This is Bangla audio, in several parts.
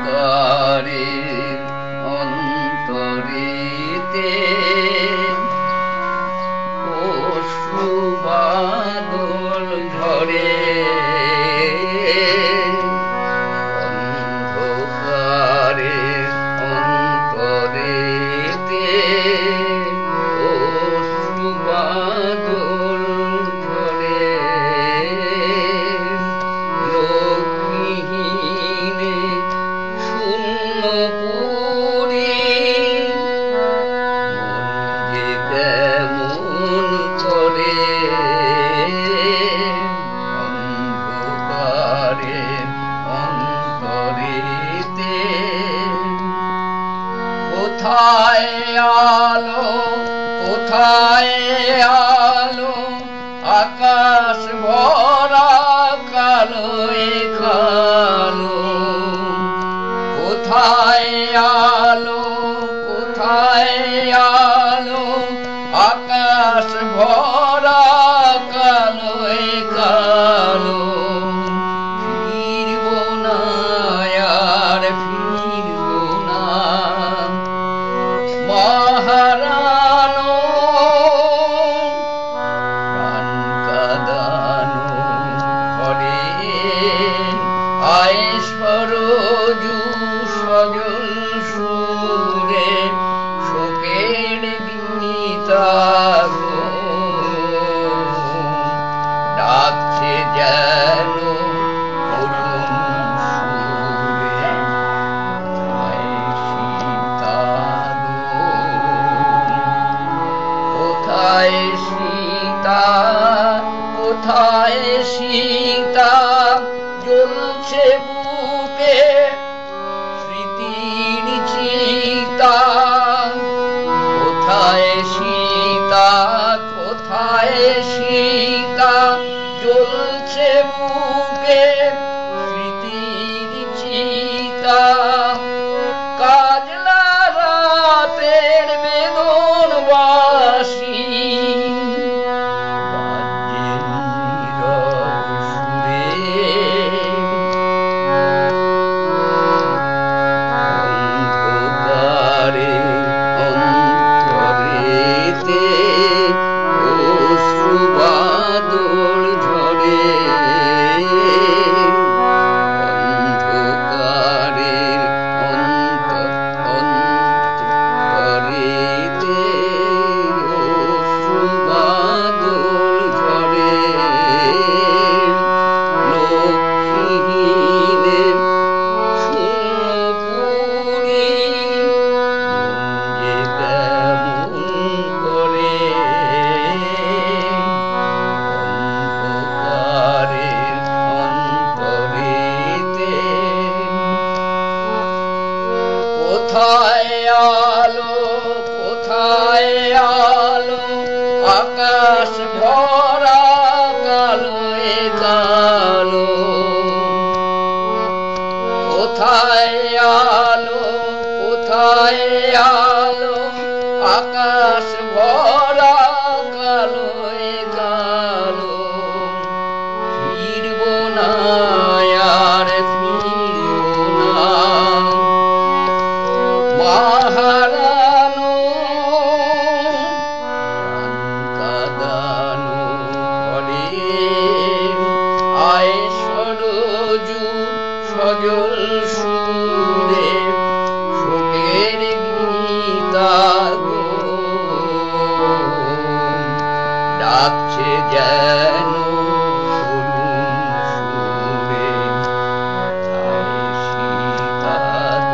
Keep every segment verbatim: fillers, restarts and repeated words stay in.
অন্ধকারের অন্তরেতে অশ্রু বাদল ঝরে, অন্ধকারের অন্তরেতে অশ্রু বাদল ঝরে, লোকহীনে শূন্য পুরী মন যে কেমন করে, অন্ধকারের অন্তরেতে কোথায় আলো কোথায় আলো, আকাশ ভরা কালোয় কালো, কোথায় আলো কোথায় আলো, আকাশ ভরা কালোয় কালো, ফিরব না আর ফিরব না মহারানো, প্রাণ কাঁদানো ঘরে আয় সরজু সজল সুরে, শোকের গীতাগ ডাকছে যেন করুণ সুরে, আয় সীতাগ কোথায় সীতা কোথায় সীতা, জ্বলছে বুকে স্মৃতির চিতা, কোথায় সীতা কোথায় সীতা, জ্বলছে বুকে স্মৃতির চিতা, কাজলা রাতের বেদন বাসি বাজে নীরব সুরে, অন্ধকারের অন্তরেতে অশ্রু বাদল ঝরে, অন্ধকারের অন্তর অন্তরেতে অশ্রু বাদল ঝরে, লোকহীনে শূন্য পুরী মন যে কেমন করে, অন্ধকারের অন্তরেতে কোথায় আলো কোথায় আলো, আকাশ ভরা কালোয় কালো, কোথায় আলো কোথায় আলো, আকাশ ভরা কালোয় কালো, ফিরব না আর ফিরব না মহারানো, প্রাণ কাঁদানো ঘরে আয় সরজু সজল সুরে, শোকের গীতাগ ডাকছে যেন করুণ সুরে, আয় সীতাগ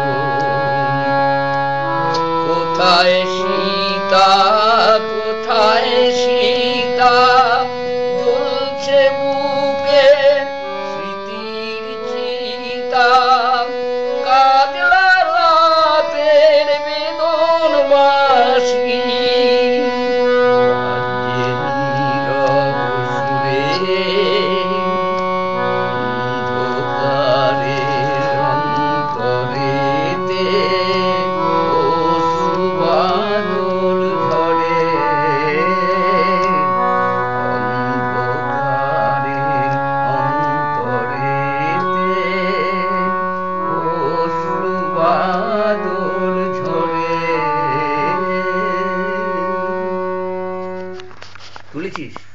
কোথায় সীতা কোথায় সীতা, জ্বলছে বুকে স্মৃতির চিতা, কাজলা রাতের বেদন বাসি বাজে নীরব সুরে, অন্ধকারের অন্তরেতে অশ্রু বাদল ঝরে। তুলেছিস?